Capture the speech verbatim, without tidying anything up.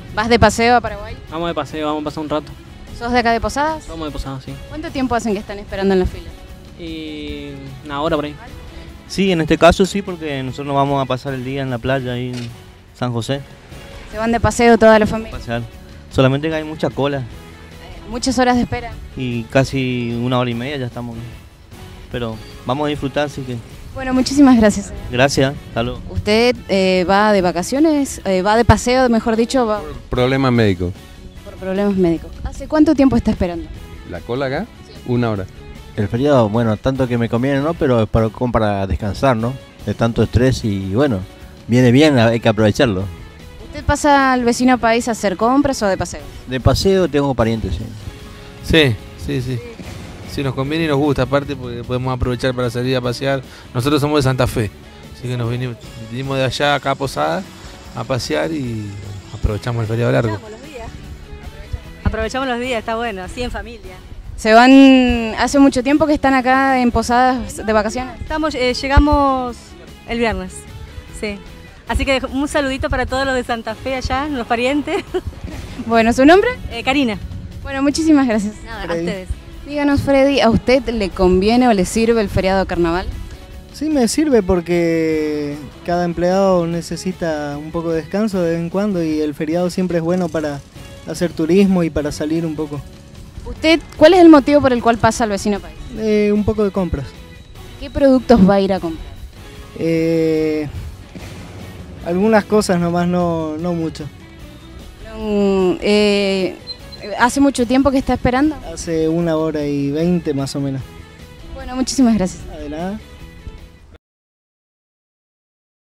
¿Vas de paseo a Paraguay? Vamos de paseo, vamos a pasar un rato. ¿Sos de acá de Posadas? Vamos de Posadas, sí. ¿Cuánto tiempo hacen que están esperando en la fila? Y una hora por ahí. Sí, en este caso sí, porque nosotros nos vamos a pasar el día en la playa ahí en San José. ¿Se van de paseo toda la familia? Pasear. Solamente que hay mucha cola Muchas horas de espera. y casi una hora y media ya estamos. Pero vamos a disfrutar, así que Bueno, muchísimas gracias. gracias, hasta luego. ¿Usted eh, va de vacaciones? Eh, ¿Va de paseo, mejor dicho? Va Problemas médicos. por problemas médicos. ¿Hace cuánto tiempo está esperando? ¿La cola acá? Una hora. El feriado, bueno, tanto que me conviene, ¿no? Pero es para, como para descansar, ¿no? De tanto estrés y bueno, viene bien, hay que aprovecharlo. ¿Usted pasa al vecino país a hacer compras o de paseo? De paseo tengo parientes, sí. Sí, sí, sí. Sí, nos conviene y nos gusta, aparte porque podemos aprovechar para salir a pasear. Nosotros somos de Santa Fe, así que nos vinimos, vinimos de allá acá a Posadas a pasear y aprovechamos el feriado largo. Aprovechamos los días. Aprovechamos los días, está bueno, así en familia. ¿Se van hace mucho tiempo que están acá en Posadas de vacaciones? Estamos, eh, llegamos el viernes, sí. Así que un saludito para todos los de Santa Fe allá, los parientes. Bueno, ¿su nombre? Eh, Karina. Bueno, muchísimas gracias. Nada, a ustedes. Díganos, Freddy, ¿a usted le conviene o le sirve el feriado carnaval? Sí, me sirve porque cada empleado necesita un poco de descanso de vez en cuando y el feriado siempre es bueno para hacer turismo y para salir un poco. ¿Usted cuál es el motivo por el cual pasa al vecino país? Eh, un poco de compras. ¿Qué productos va a ir a comprar? Eh, algunas cosas nomás, no, no mucho. Mm, eh, ¿Hace mucho tiempo que está esperando? Hace una hora y veinte más o menos. Bueno, muchísimas gracias. De nada.